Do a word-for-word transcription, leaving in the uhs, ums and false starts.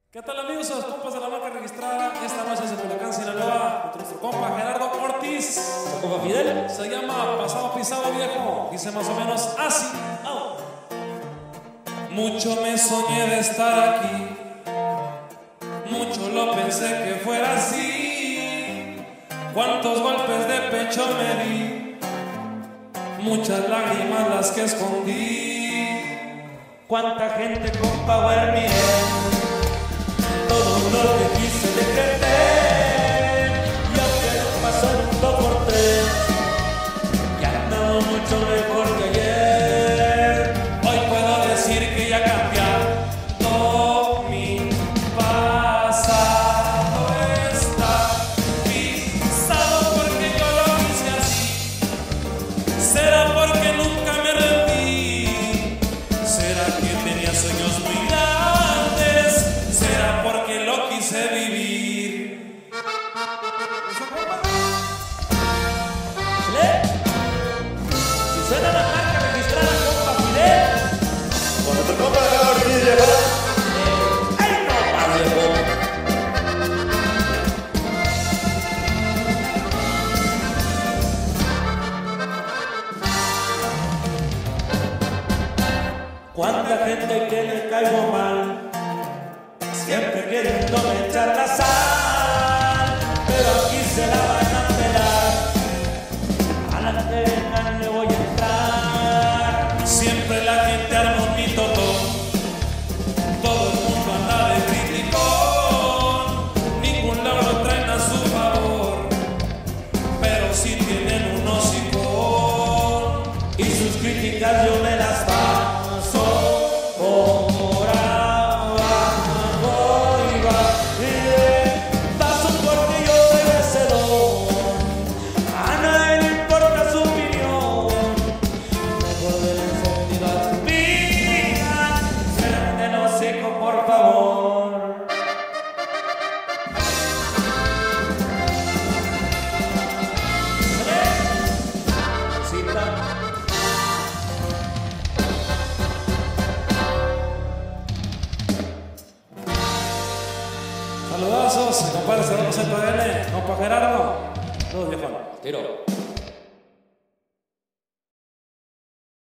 ¿Qué tal, amigos? Los compas de la marca registrada. Esta noche se Culiacán, Sinaloa, nuestro compa Gerardo Ortiz. ¿Tu compa Fidel? Se llama Pasado Pisado Viejo. Dice más o menos así. Oh. Mucho me soñé de estar aquí, mucho lo pensé que fuera así. Cuántos golpes de pecho me di, muchas lágrimas las que escondí. Cuánta gente con power miré, todo lo que quise decretar, y aunque no pasó en un dos por tres, ya andaba mucho mejor que ayer. Hoy puedo decir que ya cambiado mi pasado está pisado porque yo lo hice así. Será porque nunca me rendí, será que tenía sueños muy grandes, será porque lo quise vivir. ¿Le? Si suena la marca registrada, compa Fidel. Con nuestro compa Gerardo Ortiz, viejo. ¡Ay, no más, viejo! Cuánta gente que le caigo mal, siempre queriéndome echar la sal, pero aquí se la van a pelar, a la que vengan le voy a entrar. Siempre la gente arma un mitotón, todo el mundo anda de criticón, ningún logro traen a su favor, pero si tienen un hocicón. Y sus críticas yo me las paso por abajo y va, y paso porque yo soy vencedor. A nadie le importa su opinión, mejor del encendido a su vida, cierren el hocico por favor. Cita. Saludazos, compadre, se va a P D L, compa Gerardo. Todos viejón. Tiro.